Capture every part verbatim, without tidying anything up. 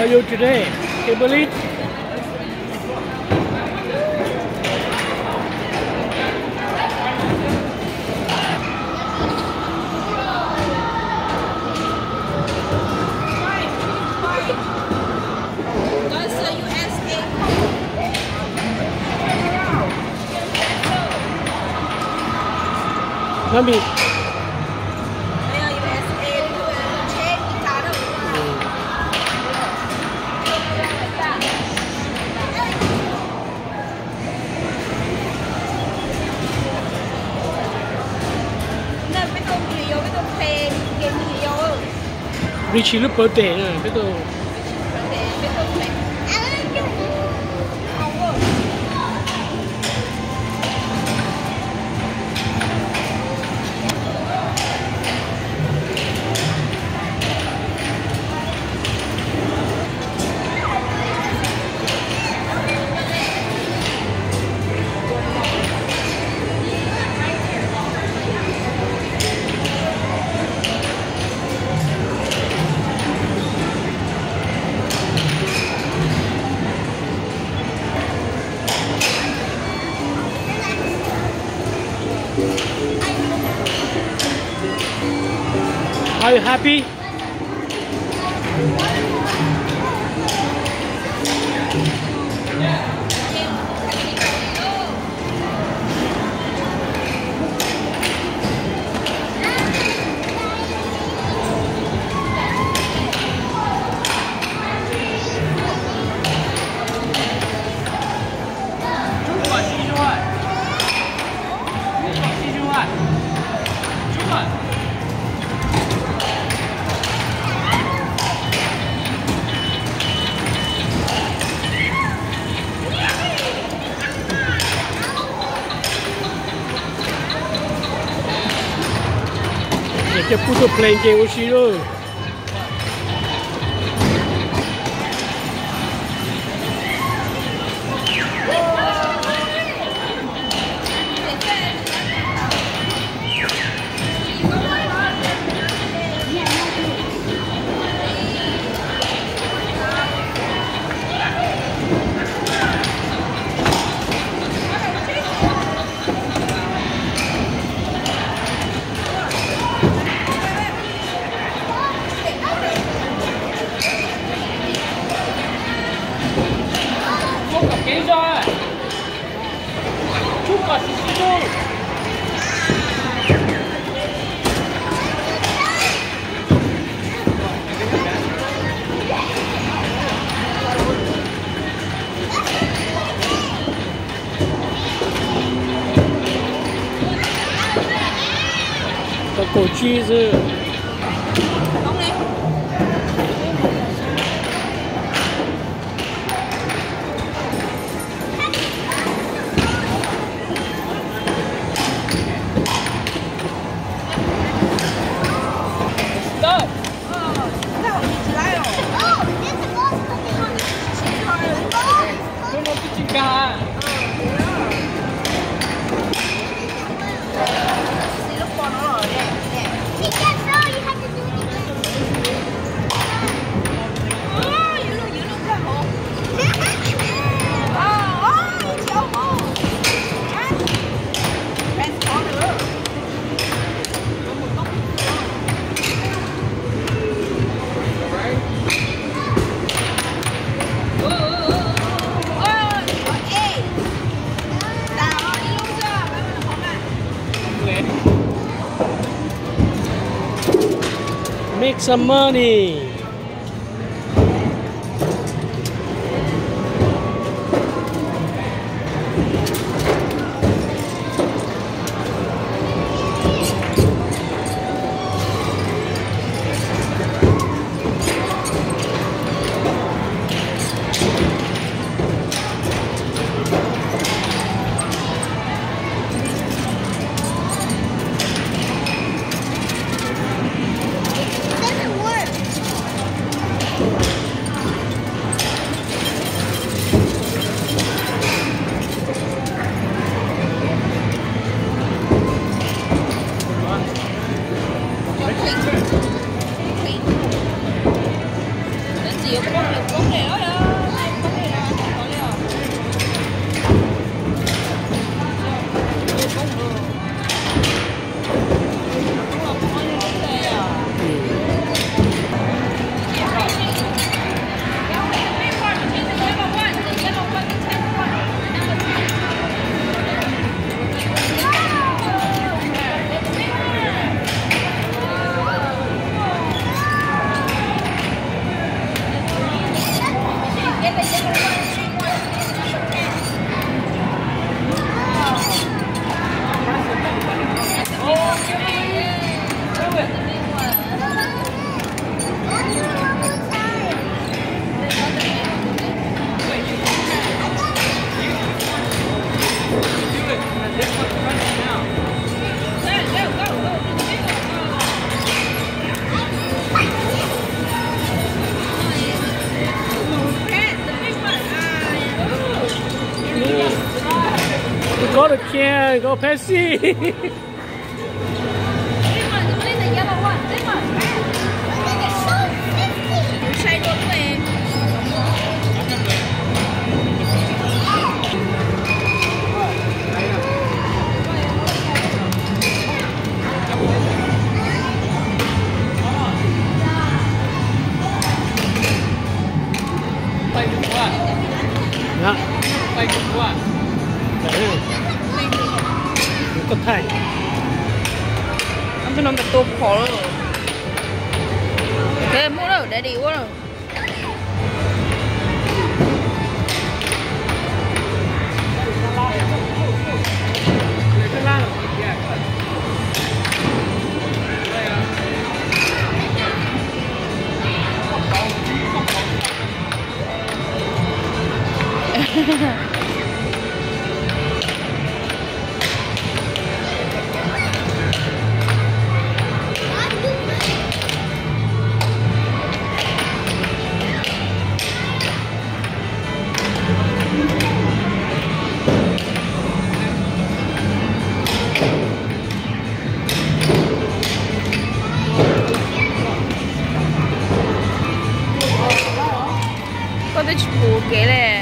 are you today? Kimberly? Mami. Richie lúc bữa tệ nè, biết đâu. Are you happy? Che puto plane che è uscito. Có cheese. Make some money. 是有光有光的，哎呀，有光的啦，好了。有光了。我光有光的呀。 Go to can, go Pepsi. Dạ. Bay cực quá. Đấy. Cực thay. Anh phải nằm cái tôm khó rồi. Thế mua rồi, để đi quá rồi. Có cái chụp kế này.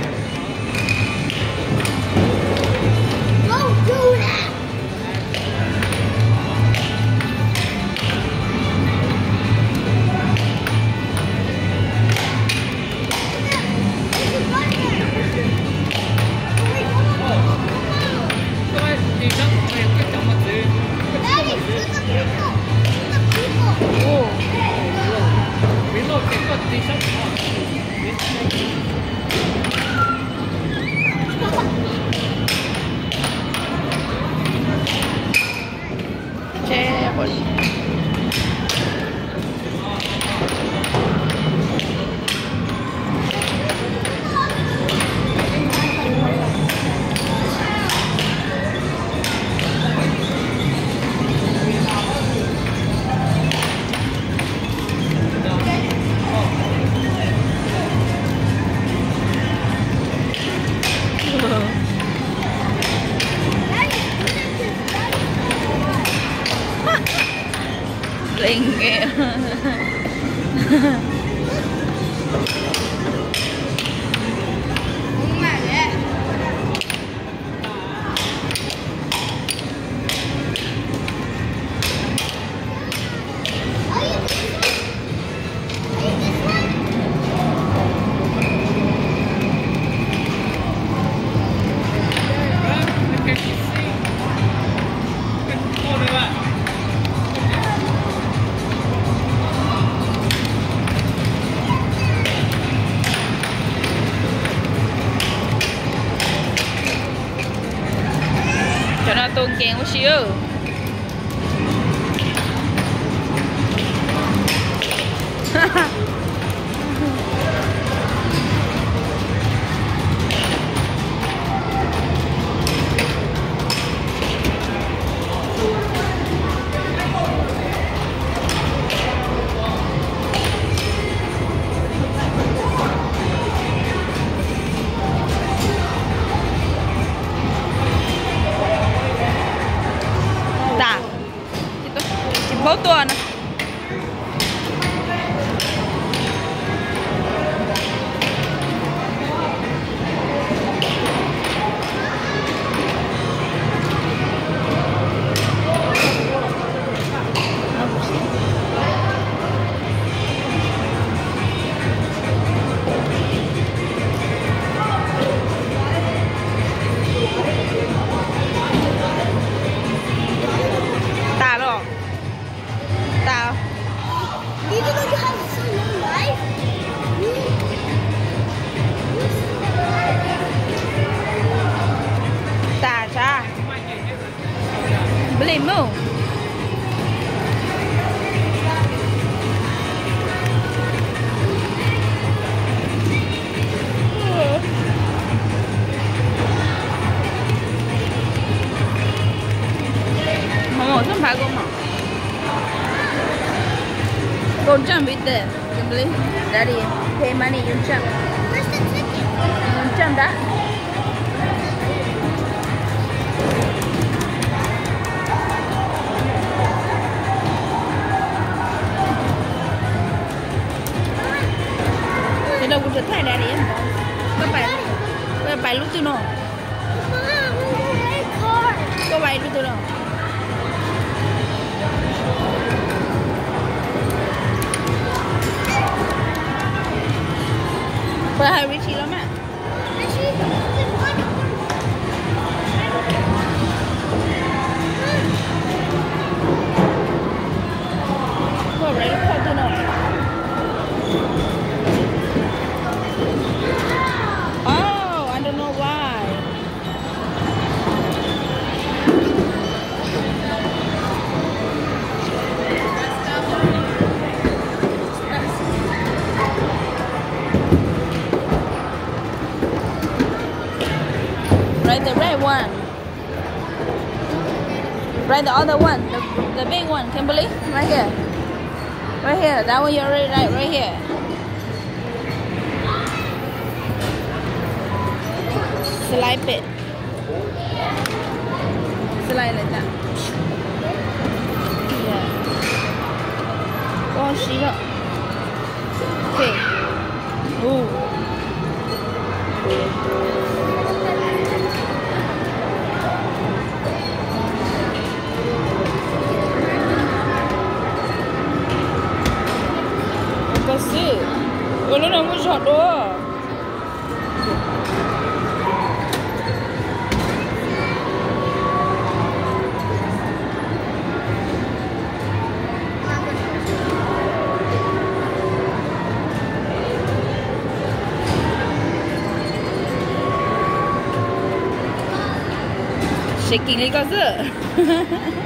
Linh kìa. Cho nó tôn kèn một xíu. Go jump with them. Kimberly. Daddy, pay money, you jump. Where's the ticket? You jump that. Thế đâu cũng được thay Daddy em. Có phải có phải lúc tôi nó. Có phải lúc tôi nó. But how rich you lắm ạ? Có phải lúc không tôi nói. Oh, I don't know why. Right, the red one. Right, the other one, the, the big one, Kimberly, right here. Right here, that one you already right, right here. Slide it. Slide like that. Yeah. Oh, she got. Okay. Ooh. Kasih. Kalau nak muncul doa. Shaking ni kasih.